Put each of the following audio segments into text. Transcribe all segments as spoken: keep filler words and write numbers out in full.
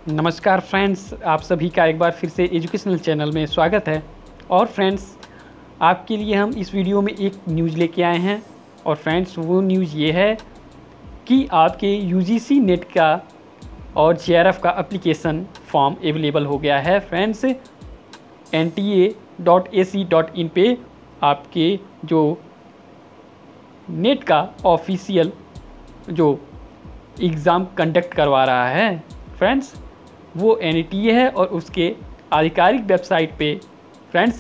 नमस्कार फ्रेंड्स, आप सभी का एक बार फिर से एजुकेशनल चैनल में स्वागत है। और फ्रेंड्स, आपके लिए हम इस वीडियो में एक न्यूज़ लेके आए हैं। और फ्रेंड्स, वो न्यूज़ ये है कि आपके यूजीसी नेट का और जेआरएफ का एप्लीकेशन फॉर्म अवेलेबल हो गया है। Friends, N T A dot A C dot in पे आपके जो नेट का ऑफिशियल जो एग्ज़ाम कंडक्ट करवा रहा है फ्रेंड्स, वो एन टी ए है। और उसके आधिकारिक वेबसाइट पे फ्रेंड्स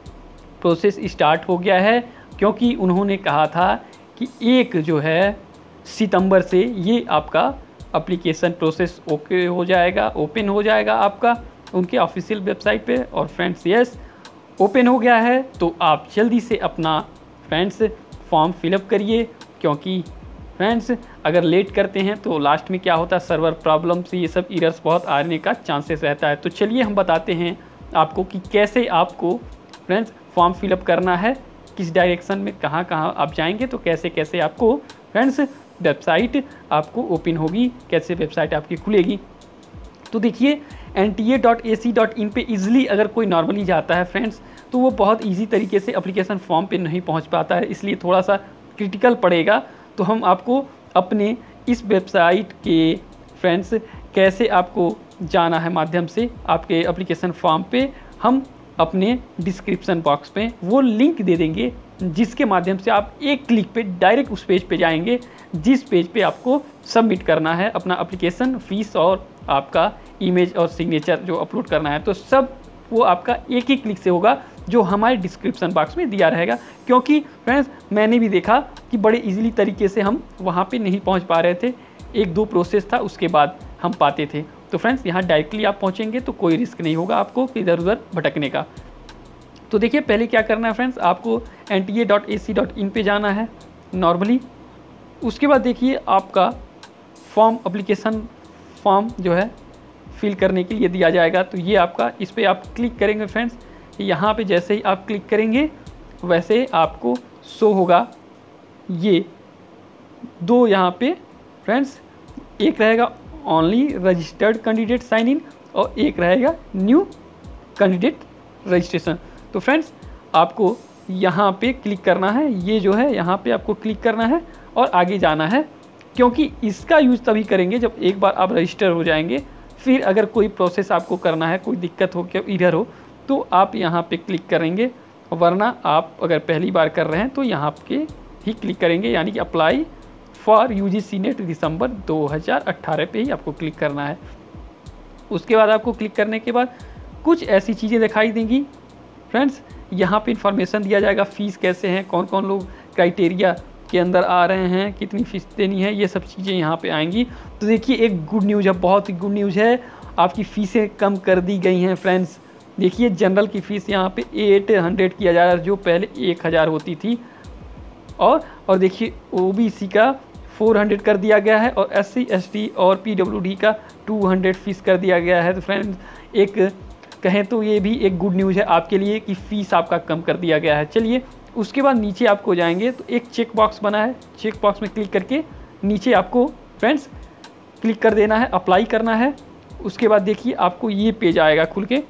प्रोसेस स्टार्ट हो गया है, क्योंकि उन्होंने कहा था कि एक जो है सितंबर से ये आपका एप्लीकेशन प्रोसेस ओके हो जाएगा, ओपन हो जाएगा आपका उनके ऑफिशियल वेबसाइट पे। और फ्रेंड्स, यस, ओपन हो गया है, तो आप जल्दी से अपना फ्रेंड्स फॉर्म फिलअप करिए, क्योंकि फ्रेंड्स अगर लेट करते हैं तो लास्ट में क्या होता है, सर्वर प्रॉब्लम से ये सब एरर्स बहुत आने का चांसेस रहता है। तो चलिए हम बताते हैं आपको कि कैसे आपको फ्रेंड्स फॉर्म फिलअप करना है, किस डायरेक्शन में कहाँ कहाँ आप जाएंगे, तो कैसे कैसे आपको फ्रेंड्स वेबसाइट आपको ओपन होगी, कैसे वेबसाइट आपकी खुलेगी। तो देखिए, N T A dot A C dot in पे ईजिली अगर कोई नॉर्मली जाता है फ्रेंड्स, तो वो बहुत ईजी तरीके से एप्लीकेशन फॉर्म पे नहीं पहुंच पाता है, इसलिए थोड़ा सा क्रिटिकल पड़ेगा। तो हम आपको अपने इस वेबसाइट के फ्रेंड्स कैसे आपको जाना है माध्यम से आपके एप्लीकेशन फॉर्म पे, हम अपने डिस्क्रिप्शन बॉक्स में वो लिंक दे देंगे, जिसके माध्यम से आप एक क्लिक पे डायरेक्ट उस पेज पे जाएंगे, जिस पेज पे आपको सबमिट करना है अपना एप्लीकेशन फीस और आपका इमेज और सिग्नेचर जो अपलोड करना है। तो सब वो आपका एक ही क्लिक से होगा, जो हमारे डिस्क्रिप्शन बॉक्स में दिया रहेगा। क्योंकि फ्रेंड्स मैंने भी देखा कि बड़े इजीली तरीके से हम वहाँ पे नहीं पहुँच पा रहे थे, एक दो प्रोसेस था उसके बाद हम पाते थे। तो फ्रेंड्स यहाँ डायरेक्टली आप पहुँचेंगे तो कोई रिस्क नहीं होगा आपको इधर उधर भटकने का। तो देखिए, पहले क्या करना है फ्रेंड्स, आपको N T A dot A C dot in पे जाना है नॉर्मली। उसके बाद देखिए आपका फॉर्म एप्लीकेशन फॉर्म जो है फिल करने के लिए दिया जाएगा। तो ये आपका, इस पर आप क्लिक करेंगे फ्रेंड्स, यहाँ पे जैसे ही आप क्लिक करेंगे वैसे आपको शो होगा ये दो यहाँ पे फ्रेंड्स, एक रहेगा only registered candidate sign in और एक रहेगा न्यू कैंडिडेट रजिस्ट्रेशन। तो फ्रेंड्स आपको यहाँ पे क्लिक करना है, ये जो है यहाँ पे आपको क्लिक करना है और आगे जाना है, क्योंकि इसका यूज़ तभी करेंगे जब एक बार आप रजिस्टर हो जाएंगे। फिर अगर कोई प्रोसेस आपको करना है, कोई दिक्कत हो, क्या इधर हो, तो आप यहाँ पे क्लिक करेंगे, वरना आप अगर पहली बार कर रहे हैं तो यहाँ पे ही क्लिक करेंगे, यानी कि अप्लाई फॉर यूजीसी नेट दिसंबर दो हज़ार अठारह पे ही आपको क्लिक करना है। उसके बाद आपको क्लिक करने के बाद कुछ ऐसी चीज़ें दिखाई देंगी फ्रेंड्स, यहाँ पे इंफॉर्मेशन दिया जाएगा, फ़ीस कैसे हैं, कौन कौन लोग क्राइटेरिया के अंदर आ रहे हैं, कितनी फ़ीस देनी है, ये सब चीज़ें यहाँ पे आएंगी। तो देखिए, एक गुड न्यूज़ है, बहुत ही गुड न्यूज़ है, आपकी फ़ीसें कम कर दी गई हैं फ्रेंड्स। देखिए, जनरल की फ़ीस यहाँ पे एट हंड्रेड किया जा रहा है, जो पहले एक हज़ार होती थी। और और देखिए, ओ बी सी का फोर हंड्रेड कर दिया गया है और एस सी एस टी और पी डब्ल्यू डी का टू हंड्रेड फ़ीस कर दिया गया है। तो फ्रेंड्स, एक कहें तो ये भी एक गुड न्यूज़ है आपके लिए कि फ़ीस आपका कम कर दिया गया है। चलिए, उसके बाद नीचे आपको जाएंगे तो एक चेक बॉक्स बना है, चेक बॉक्स में क्लिक करके नीचे आपको फ्रेंड्स क्लिक कर देना है, अप्लाई करना है। उसके बाद देखिए आपको ये पेज आएगा खुल के,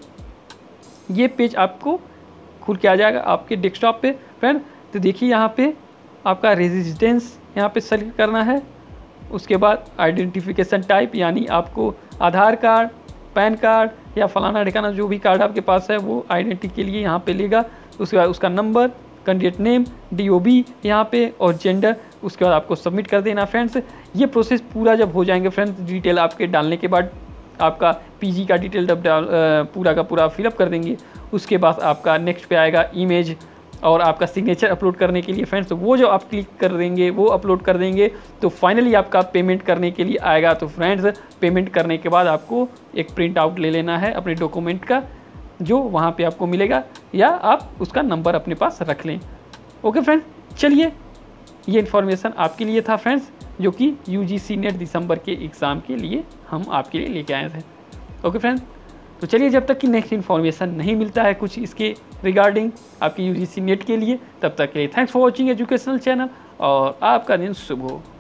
ये पेज आपको खुल के आ जाएगा आपके डेस्कटॉप पे फ्रेंड। तो देखिए, यहाँ पे आपका रेजिडेंस यहाँ पे सेलेक्ट करना है। उसके बाद आइडेंटिफिकेशन टाइप, यानी आपको आधार कार्ड, पैन कार्ड या फलाना ठिकाना जो भी कार्ड आपके पास है वो आइडेंटिटी के लिए यहाँ पे लेगा। उसके बाद उसका number, candidate name, D O B यहाँ पे और जेंडर। उसके बाद आपको सबमिट कर देना फ्रेंड्स। ये प्रोसेस पूरा जब हो जाएंगे फ्रेंड्स, डिटेल आपके डालने के बाद आपका पी जी का डिटेल जब डाल पूरा का पूरा फिलअप कर देंगे, उसके बाद आपका नेक्स्ट पे आएगा इमेज और आपका सिग्नेचर अपलोड करने के लिए फ्रेंड्स। वो जो आप क्लिक कर देंगे वो अपलोड कर देंगे, तो फाइनली आपका पेमेंट करने के लिए आएगा। तो फ्रेंड्स, पेमेंट करने के बाद आपको एक प्रिंट आउट ले लेना है अपने डॉक्यूमेंट का, जो वहाँ पे आपको मिलेगा, या आप उसका नंबर अपने पास रख लें। ओके फ्रेंड्स, चलिए, ये इन्फॉर्मेशन आपके लिए था फ्रेंड्स, जो कि यूजीसी नेट दिसंबर के एग्ज़ाम के लिए हम आपके लिए लेके आए थे। ओके फ्रेंड्स, तो चलिए, जब तक कि नेक्स्ट इन्फॉर्मेशन नहीं मिलता है कुछ इसके रिगार्डिंग आपकी यूजीसी नेट के लिए, तब तक के लिए thanks for watching educational channel और आपका दिन शुभ हो।